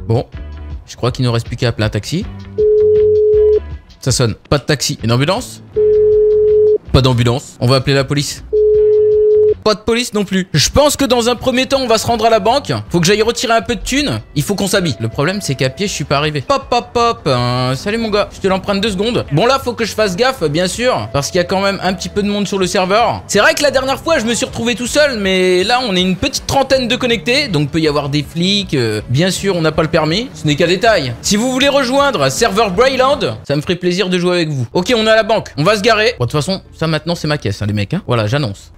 Bon, je crois qu'il ne reste plus qu'à appeler un taxi. Ça sonne. Pas de taxi. Une ambulance? Pas d'ambulance. On va appeler la police. Pas de police non plus. Je pense que dans un premier temps, on va se rendre à la banque. Faut que j'aille retirer un peu de thunes. Il faut qu'on s'habille. Le problème, c'est qu'à pied, je suis pas arrivé. Pop, pop, pop. Salut mon gars. Je te l'emprunte 2 secondes. Bon là, faut que je fasse gaffe, bien sûr. Parce qu'il y a quand même un petit peu de monde sur le serveur. C'est vrai que la dernière fois, je me suis retrouvé tout seul. Mais là, on est une petite trentaine de connectés. Donc, peut y avoir des flics. Bien sûr, on n'a pas le permis. Ce n'est qu'un détail. Si vous voulez rejoindre serveur Brayland, ça me ferait plaisir de jouer avec vous. Ok, on est à la banque. On va se garer. Bon, de toute façon, ça maintenant, c'est ma caisse, hein, les mecs. Hein. Voilà, j'annonce.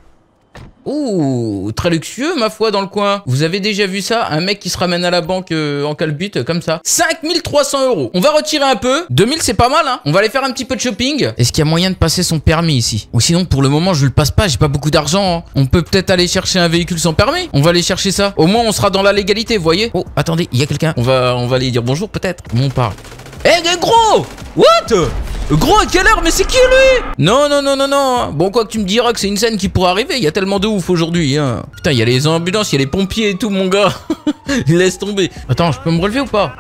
Ouh, très luxueux ma foi dans le coin. Vous avez déjà vu ça? Un mec qui se ramène à la banque en calbute comme ça. 5300 €. On va retirer un peu. 2000 c'est pas mal hein. On va aller faire un petit peu de shopping. Est-ce qu'il y a moyen de passer son permis ici? Ou sinon pour le moment je le passe pas, j'ai pas beaucoup d'argent. Hein. On peut peut-être aller chercher un véhicule sans permis. On va aller chercher ça. Au moins on sera dans la légalité, vous voyez. Oh, attendez, il y a quelqu'un. On va aller dire bonjour peut-être. Comment on parle? Eh gros! What? Gros, à quelle heure? Mais c'est qui lui? Non, non, non, non, non. Bon, quoi que tu me diras que c'est une scène qui pourrait arriver. Il y a tellement de ouf aujourd'hui. Hein. Putain, il y a les ambulances, il y a les pompiers et tout, mon gars. Laisse tomber. Attends, je peux me relever ou pas?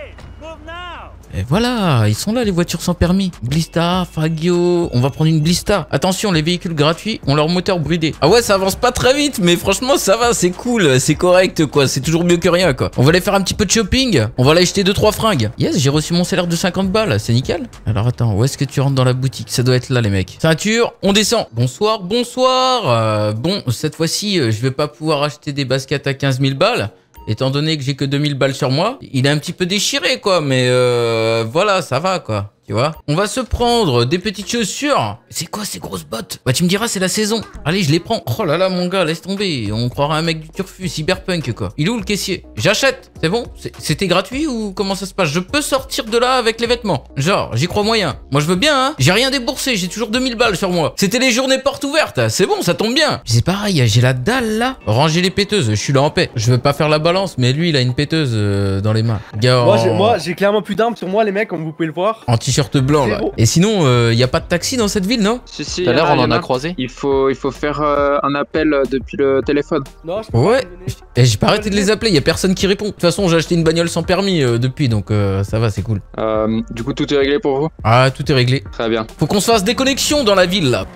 Et voilà, ils sont là les voitures sans permis. Blista, Fagio, on va prendre une Blista. Attention, les véhicules gratuits ont leur moteur bridé. Ah ouais, ça avance pas très vite, mais franchement ça va, c'est cool, c'est correct quoi. C'est toujours mieux que rien quoi. On va aller faire un petit peu de shopping. On va aller acheter 2-3 fringues. Yes, j'ai reçu mon salaire de 50 balles, c'est nickel. Alors attends, où est-ce que tu rentres dans la boutique? Ça doit être là les mecs. Ceinture, on descend. Bonsoir, bonsoir. Bon, cette fois-ci, je vais pas pouvoir acheter des baskets à 15 000 balles. Étant donné que j'ai que 2000 balles sur moi, il est un petit peu déchiré quoi, mais voilà, ça va quoi, tu vois. On va se prendre des petites chaussures. C'est quoi ces grosses bottes? Bah tu me diras c'est la saison. Allez, je les prends. Oh là là mon gars, laisse tomber. On croirait un mec du turfu, cyberpunk quoi. Il est où le caissier? J'achète. C'est bon? C'était gratuit ou comment ça se passe? Je peux sortir de là avec les vêtements? Genre, j'y crois moyen. Moi je veux bien hein. J'ai rien déboursé, j'ai toujours 2000 balles sur moi. C'était les journées portes ouvertes. C'est bon, ça tombe bien. C'est pareil, j'ai la dalle là. Rangez les péteuses, je suis là en paix. Je veux pas faire la balance, mais lui il a une péteuse dans les mains. Gars, moi j'ai clairement plus d'armes sur moi les mecs, comme vous pouvez le voir. En t-shirt blanc là. Et sinon, y a pas de taxi dans cette ville, non? Si, tout à l'heure on en a croisé. Il faut faire un appel depuis le téléphone. Non, je peux ouais. Et j'ai pas arrêté de les appeler, y a personne qui répond. De toute façon, j'ai acheté une bagnole sans permis depuis, donc ça va, c'est cool. Du coup, tout est réglé pour vous? Ah, tout est réglé. Très bien. Faut qu'on se fasse des connexions dans la ville là.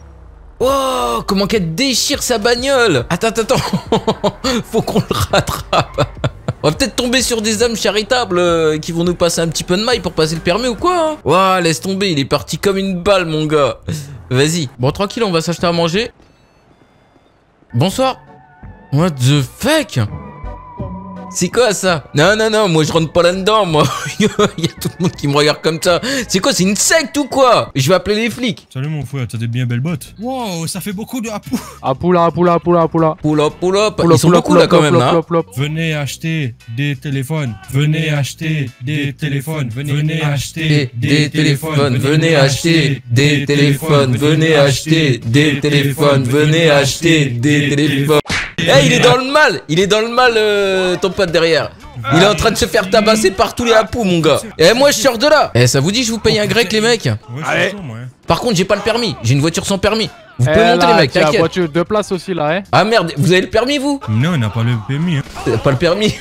Oh, comment qu'elle déchire sa bagnole. Attends. Faut qu'on le rattrape. On va peut-être tomber sur des âmes charitables qui vont nous passer un petit peu de maille pour passer le permis ou quoi hein. Ouah, laisse tomber, il est parti comme une balle mon gars. Vas-y. Bon, tranquille, on va s'acheter à manger. Bonsoir. What the fuck? C'est quoi ça? Non, moi je rentre pas là-dedans, moi. Il y a tout le monde qui me regarde comme ça. C'est quoi, c'est une secte ou quoi? Je vais appeler les flics. Salut mon frère, t'as des bien belles bottes. Wow, ça fait beaucoup de apou. Apoula. Pull up. Ils sont beaucoup là quand même, hein. Venez acheter des téléphones. Venez acheter des téléphones. Venez acheter des téléphones. Venez acheter des téléphones. Venez acheter des téléphones. Venez acheter des téléphones. Eh, il est dans le mal, ton pote derrière. Il est en train de se faire tabasser par tous les apous, mon gars. Eh, moi, je sors de là. Eh, ça vous dit, je vous paye un grec, les mecs? Ouais, Par contre, j'ai pas le permis. J'ai une voiture sans permis. Vous pouvez monter, les mecs, t'inquiète. Voiture de place aussi, là, hein. Ah merde, vous avez le permis, vous? Non, on n'a pas le permis. Hein. Pas le permis.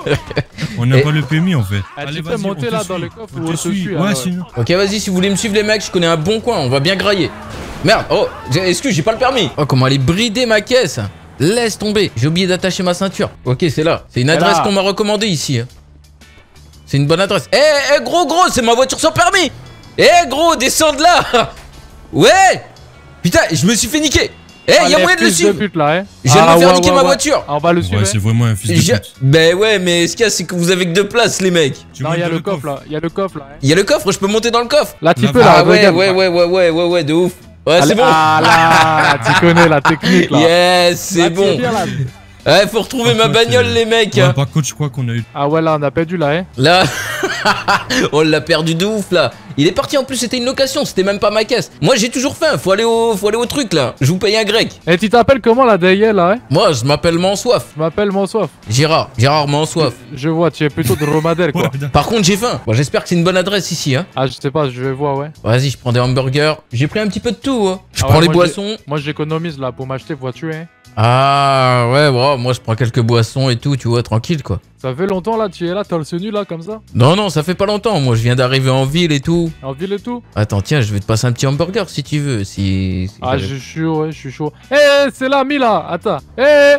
On n'a pas le permis, en fait. Tu peux monter là dans le coffre ou on te suit. Ouais, sinon. Ok, vas-y, si vous voulez me suivre, les mecs, je connais un bon coin. On va bien grailler. Merde, oh, excuse, j'ai pas le permis. Oh, comment elle est bridée, ma caisse. Laisse tomber, j'ai oublié d'attacher ma ceinture. Ok, c'est là. C'est une adresse qu'on m'a recommandée ici. C'est une bonne adresse. Eh, gros, c'est ma voiture sans permis. Eh, gros, descends de là. Ouais. Putain, je me suis fait niquer. Eh, y'a moyen de le suivre. Je viens de me faire niquer ma voiture. On va le suivre. Ouais, c'est vraiment un fils de pute. Ben ouais, mais ce qu'il y a, c'est que vous avez que 2 places, les mecs. Non, il y a le coffre là. Il y a le coffre là. Il y a le coffre, je peux monter dans le coffre. Là, tu peux là. Ouais, de ouf. Ouais, c'est bon. Ah là, tu connais la technique là. Yes, c'est bon. Ouais, faut retrouver ma bagnole, les mecs. Ouais, par contre, je crois qu'on a eu. Ah ouais, là, on a perdu là, hein. Là, on l'a perdu de ouf là. Il est parti en plus, c'était une location, c'était même pas ma caisse. Moi, j'ai toujours faim, faut aller au truc là. Je vous paye un grec. Et tu t'appelles comment là derrière là, hein? Moi, je m'appelle Mansoif. Je m'appelle Mansoif. Gérard Mansoif. Je vois, tu es plutôt de dromadaire quoi. Par contre, j'ai faim. Bon, j'espère que c'est une bonne adresse ici, hein. Ah, je sais pas, je vais voir, ouais. Vas-y, je prends des hamburgers. J'ai pris un petit peu de tout, hein. Je prends les boissons. Moi, j'économise là pour m'acheter voiture, hein. Ah ouais, bon, moi je prends quelques boissons et tout, tu vois, tranquille quoi. Ça fait longtemps là, tu es là, torse nu là, comme ça? Non, non, ça fait pas longtemps, moi je viens d'arriver en ville et tout. En ville et tout? Attends, tiens, je vais te passer un petit hamburger si tu veux, si Ah, je suis chaud, ouais, je suis chaud. Eh, c'est l'ami là, attends. Eh,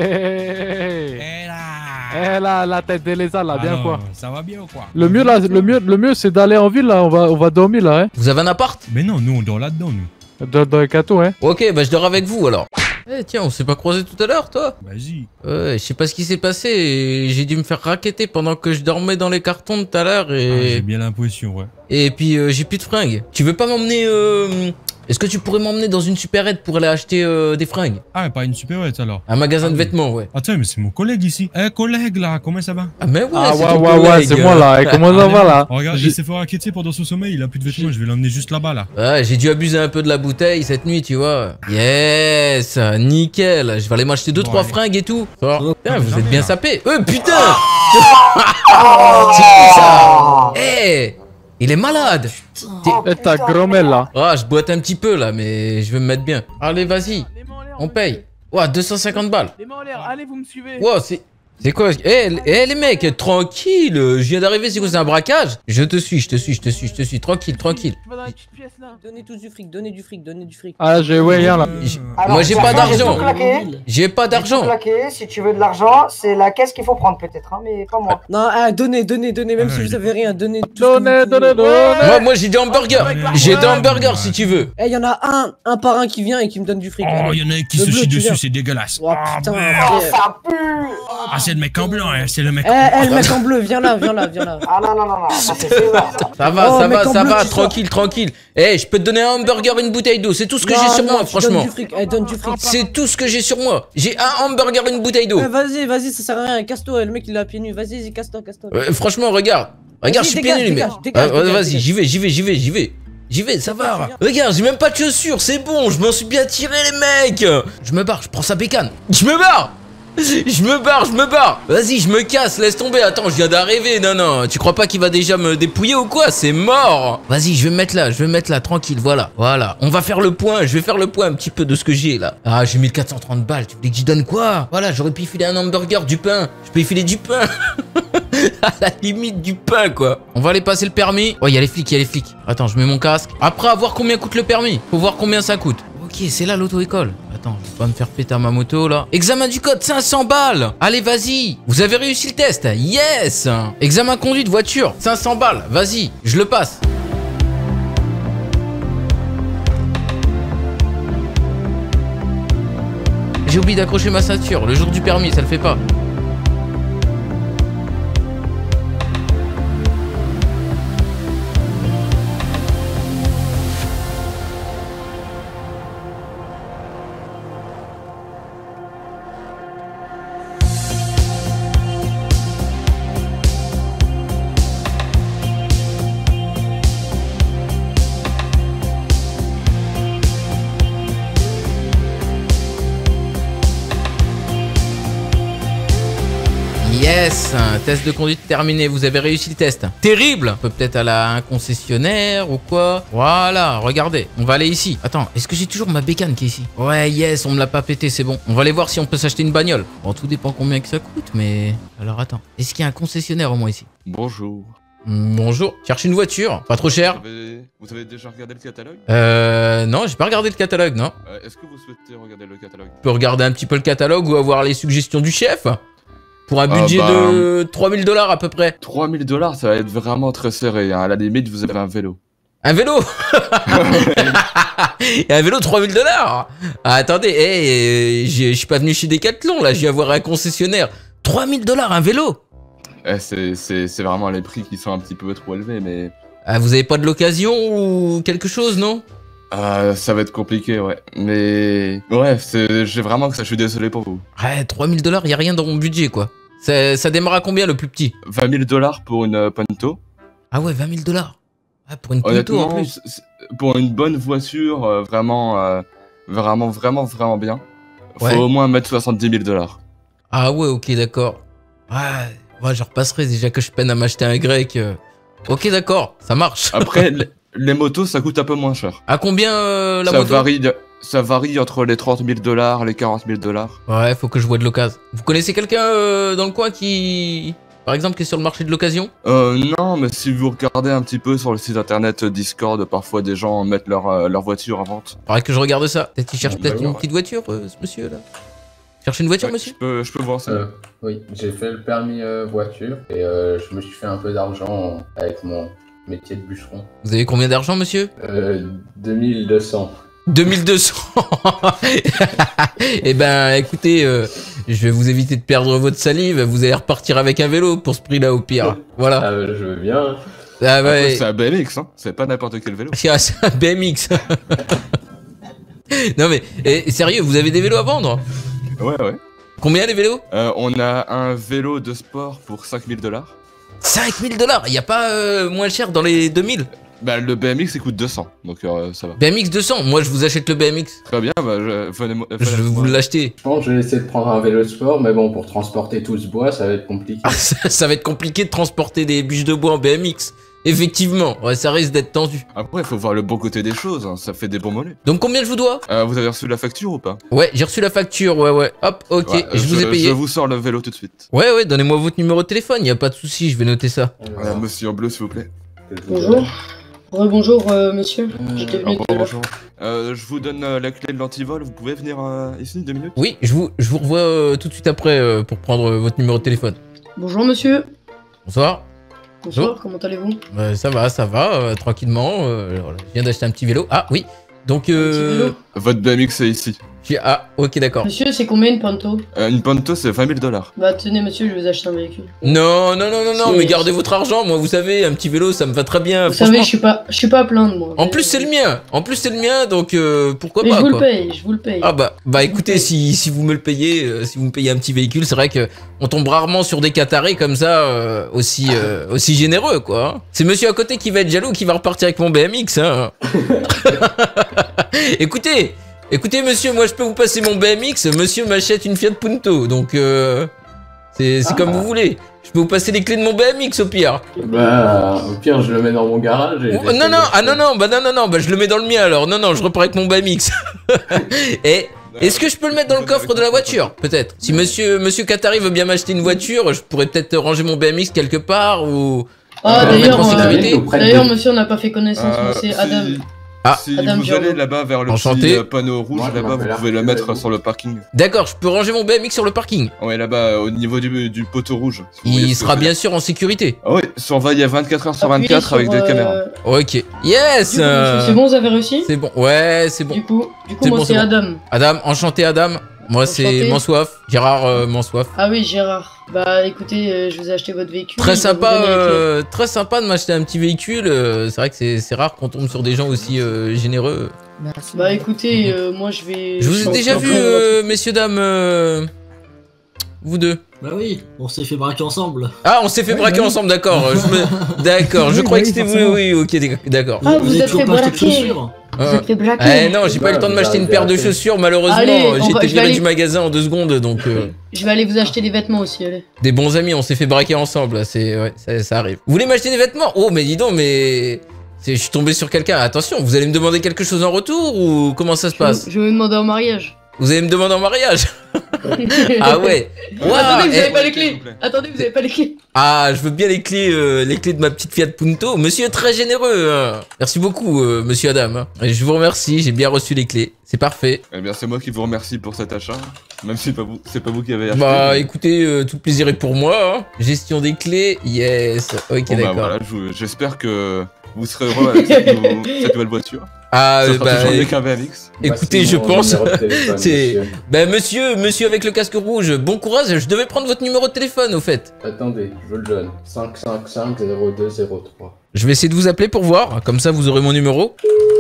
Eh là. là, la tête des lézards là, bien Alors, quoi. ça va bien ou quoi? Le mieux là, le mieux c'est d'aller en ville là, on va dormir là, hein. Vous avez un appart? Mais non, nous on dort là-dedans, nous. Dans les cadeaux, hein. Ok, bah je dors avec vous alors. Eh tiens, on s'est pas croisé tout à l'heure, toi? Vas-y. Ouais, je sais pas ce qui s'est passé, et j'ai dû me faire racketter pendant que je dormais dans les cartons tout à l'heure Ah, j'ai et... bien l'impression, ouais. Et puis j'ai plus de fringues. Tu veux pas m'emmener Est-ce que tu pourrais m'emmener dans une supérette pour aller acheter des fringues? Ah, pas une supérette alors. Un magasin de oui. vêtements, ouais. Attends, mais c'est mon collègue ici. Eh, collègue là, comment ça va? Ah mais ouais, Ah c'est ouais, ton ouais, ouais, collègue. c'est moi là, et comment ça va là? Oh, regarde, J'ai- il s'est fait raqueter pendant son sommeil, il a plus de vêtements, je vais l'emmener juste là-bas là. Ouais, j'ai dû abuser un peu de la bouteille cette nuit, tu vois. Yes, nickel. Je vais aller m'acheter 2-3 Ouais. fringues et tout. Oh, putain, mais vous jamais, êtes bien là. sapés. Putain. C'est qui ça? Eh, il est malade. Eh, ta grommelle là. Ah, je boite un petit peu là, mais je vais me mettre bien. Allez, vas-y, on paye. Ouah, 250 balles. Les mains en l'air, allez, vous me suivez. Wow, c'est quoi? Les mecs, tranquille. Je viens d'arriver, c'est quoi? C'est un braquage? Je te suis. Tranquille. Tu vas dans la petite pièce là. Donnez tous du fric, donnez du fric. Ah, j'ai ouais, rien là. Moi, j'ai pas d'argent. J'ai pas J'ai tout d'argent. claqué. Si tu veux de l'argent, c'est la caisse qu'il faut prendre peut-être, hein, mais pas moi. Non, donnez, même si vous avez rien, donnez tout. Donnez. Moi, j'ai des hamburgers. J'ai des hamburgers si tu veux. Eh, y en a un par un qui vient et qui me donne du fric. Oh, il y en a un qui Le se bleu, chie tu dessus, viens. c'est dégueulasse. Oh putain, Oh, frère. ça pue. Ah, c'est le mec en blanc, hein, c'est le mec. Eh, le mec en bleu, viens là. Ah non, ça c'est sévère. Ça va, Oh, ça mec va, en ça bleu, va, tu sors. tranquille. Eh, je peux te donner un hamburger et une bouteille d'eau. C'est tout ce que j'ai sur moi, franchement. Donne du fric, donne du fric. C'est tout ce que j'ai sur moi. J'ai un hamburger et une bouteille d'eau. Vas-y, ça sert à rien, casse-toi, le mec il est à pieds nus, vas-y, casse-toi. Franchement, regarde, je Vas-y, suis pieds nus, mec. dégage, Vas-y, dégage. j'y vais, ça va. Regarde, j'ai même pas de chaussures, c'est bon, je m'en suis bien tiré, les mecs. Je me barre, je prends sa bécane. Je me barre. Vas-y, je me casse, laisse tomber. Attends, je viens d'arriver. Non, tu crois pas qu'il va déjà me dépouiller ou quoi? C'est mort. Vas-y, je vais me mettre là, tranquille, voilà. On va faire le point, je vais faire le point un petit peu de ce que j'ai là. Ah, j'ai 1430 balles, tu voulais que j'y donne quoi? Voilà, j'aurais pu y filer un hamburger, du pain. Je peux y filer du pain. À la limite du pain, quoi. On va aller passer le permis. Oh, il y a les flics. Attends, je mets mon casque. Après, à voir combien coûte le permis. Faut voir combien ça coûte. Ok, c'est là l'auto-école. Attends, je vais pas me faire péter à ma moto là. Examen du code, 500 balles. Allez, vas-y. Vous avez réussi le test. Yes. Examen conduite voiture, 500 balles. Vas-y, je le passe. J'ai oublié d'accrocher ma ceinture. Le jour du permis, ça le fait pas. Yes, test de conduite terminé, vous avez réussi le test. Terrible. On peut peut-être aller à un concessionnaire ou quoi. Voilà, regardez, on va aller ici. Attends, est-ce que j'ai toujours ma bécane qui est ici? Ouais, yes, on me l'a pas pété, c'est bon. On va aller voir si on peut s'acheter une bagnole. Bon, tout dépend combien que ça coûte, mais... Alors attends, est-ce qu'il y a un concessionnaire au moins ici? Bonjour. Bonjour, cherche une voiture, pas trop cher. Vous avez déjà regardé le catalogue? Non, j'ai pas regardé le catalogue, non. Est-ce que vous souhaitez regarder le catalogue? On peut regarder un petit peu le catalogue ou avoir les suggestions du chef. Pour un budget de 3000 $ à peu près. 3000 $, ça va être vraiment très serré. Hein. À la limite, vous avez un vélo. Un vélo. Et un vélo 3000 $. Ah, attendez, je suis pas venu chez Decathlon là, je viens voir un concessionnaire. 3000 $ un vélo. C'est vraiment les prix qui sont un petit peu trop élevés, mais... Ah, vous avez pas de l'occasion ou quelque chose, non? Ça va être compliqué, ouais. Mais... Ouais, j'ai vraiment que ça, je suis désolé pour vous. Ouais, 3000 $, y a rien dans mon budget, quoi. Ça démarre à combien, le plus petit? 20 000 $ pour une Punto. Ah ouais, 20 000 $. Ah, pour une Punto, Honnêtement, en plus. pour une bonne voiture, vraiment bien. Faut Ouais. au moins mettre 70 000 $. Ah ouais, ok, d'accord. Ouais, je repasserai déjà que je peine à m'acheter un grec. Ok, d'accord, ça marche. Après, les motos, ça coûte un peu moins cher. À combien la Ça moto? varie Ça varie entre les 30 000 $, les 40 000 $. Ouais, faut que je vois de l'occasion. Vous connaissez quelqu'un dans le coin qui... Par exemple, qui est sur le marché de l'occasion? Non, mais si vous regardez un petit peu sur le site internet Discord, parfois des gens mettent leur voiture à vente. Faudrait que je regarde ça. Peut-être qu'il cherche Bah, peut-être une ouais. petite voiture, ce monsieur là. Cherchez une voiture, Ouais, monsieur? je peux voir ça. Oui, j'ai fait le permis voiture et je me suis fait un peu d'argent avec mon métier de bûcheron. Vous avez combien d'argent, monsieur? 2200. 2200. Eh ben, écoutez, je vais vous éviter de perdre votre salive. Vous allez repartir avec un vélo pour ce prix-là, au pire. Voilà. Ah, je veux bien. Ah Après, ouais. c'est un BMX, hein. C'est pas n'importe quel vélo. Ah, c'est un BMX. Non mais, sérieux, vous avez des vélos à vendre? Ouais. Combien les vélos? On a un vélo de sport pour 5 000 $. 5000 $. Y a pas moins cher dans les 2000? Bah, le BMX, il coûte 200, donc ça va. BMX 200. Moi, je vous achète le BMX. Très bien, bah, venez Je vais vous l'acheter. Je pense que je vais essayer de prendre un vélo de sport, mais bon, pour transporter tout ce bois, ça va être compliqué. Ah, ça va être compliqué de transporter des bûches de bois en BMX. Effectivement, ouais, ça risque d'être tendu. Après, il faut voir le bon côté des choses, hein. Ça fait des bons mollets. Donc combien je vous dois? Vous avez reçu la facture ou pas? Ouais, j'ai reçu la facture, ouais. Hop, ok, Ouais, je vous ai payé. Je vous sors le vélo tout de suite. Ouais, donnez-moi votre numéro de téléphone, y a pas de souci, je vais noter ça. Monsieur en bleu, s'il vous plaît. Bonjour. Rebonjour, monsieur. J'étais venu tout à l'heure. Bonjour. Je vous donne la clé de l'antivol, vous pouvez venir ici 2 minutes? Oui, je vous revois tout de suite après pour prendre votre numéro de téléphone. Bonjour, monsieur. Bonsoir. Bonsoir, comment allez-vous? Ça va, tranquillement. Voilà, je viens d'acheter un petit vélo. Ah oui, donc... vélo. Votre BMX est ici. Ah, ok, d'accord. Monsieur, c'est combien une Panto? Une Panto, c'est 20 000 $. Bah, tenez, monsieur, je vais vous acheter un véhicule. Non, Si. mais gardez votre argent. Moi, vous savez, un petit vélo, ça me va très bien. Vous savez, je suis pas à plaindre, moi. En plus, c'est le mien. Donc, pourquoi Mais pas, je vous quoi. je vous le paye. Ah bah écoutez, si vous me le payez, si vous me payez un petit véhicule, c'est vrai que on tombe rarement sur des catarés comme ça, aussi généreux, quoi. hein. C'est monsieur à côté qui va être jaloux, qui va repartir avec mon BMX, hein. Écoutez, monsieur, moi je peux vous passer mon BMX, monsieur m'achète une Fiat Punto, donc c'est comme vous voulez. Je peux vous passer les clés de mon BMX au pire. Bah, au pire, je le mets dans mon garage et... Oh, non, bah je le mets dans le mien alors. Non, je repars avec mon BMX. Et est-ce que je peux le mettre dans le coffre de la voiture? Peut-être. Si monsieur Qatari veut bien m'acheter une voiture, je pourrais peut-être ranger mon BMX quelque part ou Ah, le mettre en d'ailleurs, sécurité. monsieur, on n'a pas fait connaissance, mais c'est Adam. Ah, si Adam vous Giorgio. allez là-bas vers le Enchanté. petit panneau rouge, Moi, je là-bas, vous m'appelle pouvez le Arthur. mettre sur le parking. D'accord, je peux ranger mon BMX sur le parking. Ouais, là-bas, au niveau du poteau rouge. si vous voyez Il ce que sera c'est. bien sûr en sécurité. Ah oui, surveillé à 24 heures sur Appuyez 24 avec sur, des caméras. Ok. Yes. Du coup, monsieur, c'est bon, vous avez réussi? C'est bon. Ouais, c'est bon. Du coup, C'est moi, bon, c'est c'est bon. Adam. Adam, enchanté Adam. Moi c'est Enchanté. Mansoif, Gérard Mansoif. Ah oui, Gérard. Bah, écoutez, je vous ai acheté votre véhicule. Très je vais vous donner les clés. très sympa de m'acheter un petit véhicule. C'est vrai que c'est rare qu'on tombe sur des gens aussi généreux. Bah, écoutez, moi, je vais... Je vous ai pense déjà qu'en vu, fait, messieurs, dames, vous deux. Bah oui, on s'est fait braquer ensemble. Ah, on s'est fait braquer ensemble, d'accord. D'accord, je croyais que c'était vous. Oui, ok, d'accord. Ah, vous êtes toujours fait pas acheté de braquer. chaussures. Vous êtes fait braquer. Non, j'ai pas eu le temps de m'acheter une paire de chaussures, malheureusement. Allez, J'ai été je vais viré aller- du magasin en 2 secondes, donc Je vais aller vous acheter des vêtements aussi, allez. des bons amis, on s'est fait braquer ensemble. Ouais, ça arrive. Vous voulez m'acheter des vêtements? Oh, mais dis donc, mais je suis tombé sur quelqu'un. Attention, vous allez me demander quelque chose en retour ou comment ça se passe? Je vais vous demander en mariage. Vous allez me demander en mariage? Ah ouais. Waouh, Attendez, vous eh, avez pas les s'il clés. vous plaît. Attendez, vous avez pas les clés. Ah, je veux bien les clés de ma petite Fiat Punto. Monsieur est très généreux. Hein. Merci beaucoup, monsieur Adam. hein. Et je vous remercie, j'ai bien reçu les clés. C'est parfait. Eh bien, c'est moi qui vous remercie pour cet achat. Même si c'est pas vous qui avez acheté. Bah mais- écoutez, tout le plaisir est pour moi. hein. Gestion des clés, yes. Ok, Bon, bah, d'accord. voilà, j'espère que vous serez heureux avec cette nouvelle voiture. Ah, Ça sera bah, toujours mieux qu'un BMX. écoutez, je Voici mon pense. numéro de téléphone, c'est- monsieur. monsieur avec le casque rouge, bon courage. Je devais prendre votre numéro de téléphone, au fait. Attendez, je le donne. 555-0203. Je vais essayer de vous appeler pour voir. Comme ça, vous aurez mon numéro.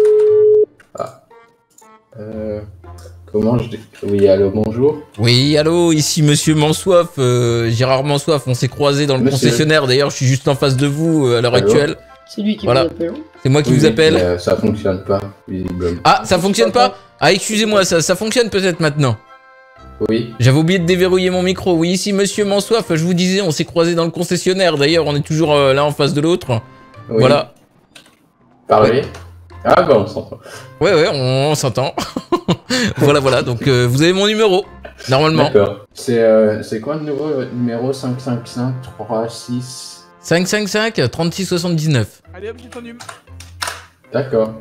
Comment je dis... Oui, allô, bonjour. Oui, allô, ici monsieur Mansoif, Gérard Mansoif. On s'est croisés dans le Monsieur. concessionnaire. D'ailleurs, je suis juste en face de vous à l'heure Allô. actuelle. C'est lui qui Voilà. vous appelle. C'est moi qui Oui, vous appelle. mais, ça fonctionne pas, visiblement. Ah, ça fonctionne pas? Ah, excusez-moi, ça fonctionne peut-être maintenant. Oui, J'avais oublié de déverrouiller mon micro. Oui, ici monsieur Mansoif, je vous disais, on s'est croisés dans le concessionnaire. D'ailleurs, on est toujours l'un en face de l'autre. oui. Voilà. Parlez. Ah bon, on s'entend. Ouais, on s'entend. Voilà, donc vous avez mon numéro, normalement. D'accord. C'est quoi le nouveau numéro 555 36 555 36 79. Allez hop, j'ai ton numéro. D'accord.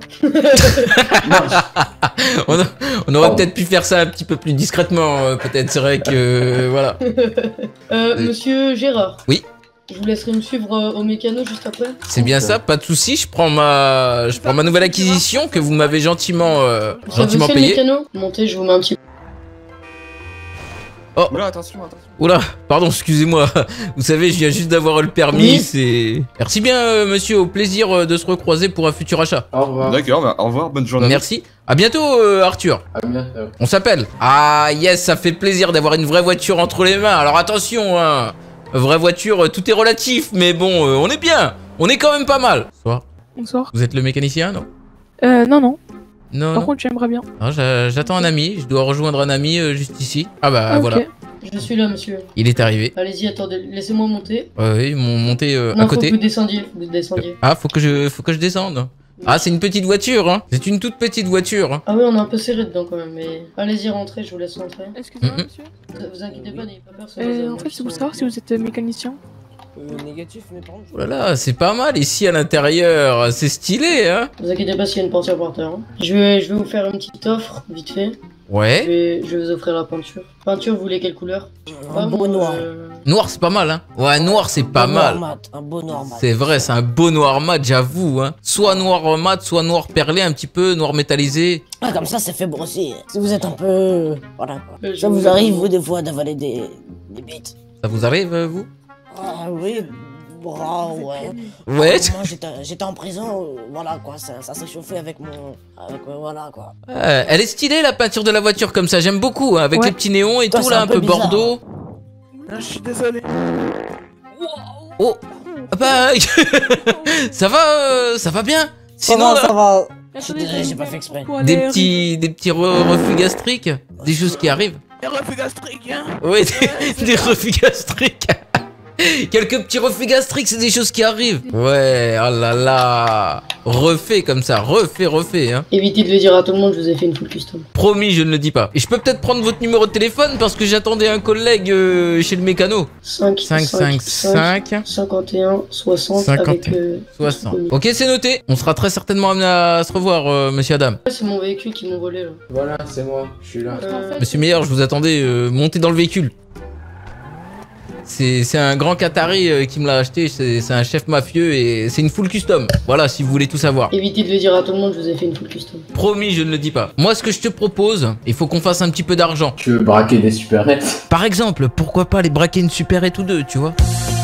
On aurait peut-être pu faire ça un petit peu plus discrètement, peut-être, c'est vrai que... voilà. Monsieur Gérard. Oui. Je vous laisserai me suivre au mécano juste après. C'est bien ça, pas de souci. Je prends ma nouvelle acquisition que vous m'avez gentiment Le payée. mécano. Montez, je vous mets un petit... Oh. Oula, attention. Oula, pardon, excusez-moi. Vous savez, je viens juste d'avoir le permis, Oui. c'est... Merci bien, monsieur, au plaisir de se recroiser pour un futur achat. Au revoir. D'accord, bah, au revoir, bonne journée. Merci. À bientôt, Arthur. À bientôt. On s'appelle. Ah, yes, ça fait plaisir d'avoir une vraie voiture entre les mains. Alors attention, hein. Vraie voiture, tout est relatif, mais bon, on est bien. On est quand même pas mal. Bonsoir. Bonsoir. Vous êtes le mécanicien, non? Non, non. Non, Par non. contre, j'aimerais bien. Non, j'attends un ami. Je dois rejoindre un ami juste ici. Ah bah Ok. voilà. Je suis là, monsieur. Il est arrivé. Allez-y, attendez, laissez-moi monter. Oui, ils m'ont monté Non, à faut que côté. vous descendiez, Ah, faut que je descende. Ah, c'est une petite voiture, hein. C'est une toute petite voiture. Hein. Ah oui, on est un peu serré dedans quand même, mais... Allez-y, rentrez, je vous laisse rentrer. Excusez-moi, Mhm. monsieur. Vous inquiétez pas, n'ayez pas peur, c'est les En fait, c'est pour savoir si vous êtes mécanicien. Négatif, mais par contre. Oh là là, c'est pas mal ici à l'intérieur. C'est stylé, hein. Vous inquiétez pas s'il y a une portière par terre. Hein. Je vais vous faire une petite offre, vite fait. Ouais. Je vais vous offrir la peinture. Peinture, vous voulez quelle couleur? Un beau noir. Noir, c'est pas mal, hein. Ouais, noir, c'est pas mal. Un beau noir mat. C'est vrai, c'est un beau noir mat, j'avoue, hein. Soit noir mat, soit noir perlé, un petit peu, noir métallisé. Ah, comme ça fait brosser. Si vous êtes un peu... Voilà quoi. Je Ça vous arrive, vous, des fois, d'avaler des bites? Ça vous arrive, vous? Ah oui, ouais. Ouais. Moi, j'étais en prison, voilà quoi, ça s'est chauffé avec voilà quoi. Elle est stylée, la peinture de la voiture, comme ça, j'aime beaucoup, hein, avec Ouais. les petits néons et Toi, tout, c'est là, un un peu peu bizarre, bordeaux. Ah, je suis désolé. Oh, ah bah, ça va bien. Sinon, ça là, va. Je suis désolé, j'ai pas fait exprès. des petits reflux gastriques, des choses qui arrivent. Les reflux gastriques, hein. Oui, des reflux gastriques. Quelques petits reflux gastriques, c'est des choses qui arrivent. Ouais, oh là là. Refait comme ça, refait, hein. Évitez de le dire à tout le monde, je vous ai fait une full custom. Promis, je ne le dis pas. Et je peux peut-être prendre votre numéro de téléphone parce que j'attendais un collègue chez le mécano. 51 60 avec... 60. Ok, c'est noté. On sera très certainement amené à se revoir, monsieur Adam. C'est mon véhicule qui m'ont volé là. Voilà, c'est moi, je suis là. Monsieur Meyer, je vous attendais, montez dans le véhicule. C'est un grand Qatari qui me l'a acheté, c'est un chef mafieux et c'est une full custom. Voilà, si vous voulez tout savoir. Évitez de le dire à tout le monde, je vous ai fait une full custom. Promis, je ne le dis pas. Moi, ce que je te propose, il faut qu'on fasse un petit peu d'argent. Tu veux braquer des supérettes? Par exemple, pourquoi pas aller braquer une supérette ou deux, tu vois?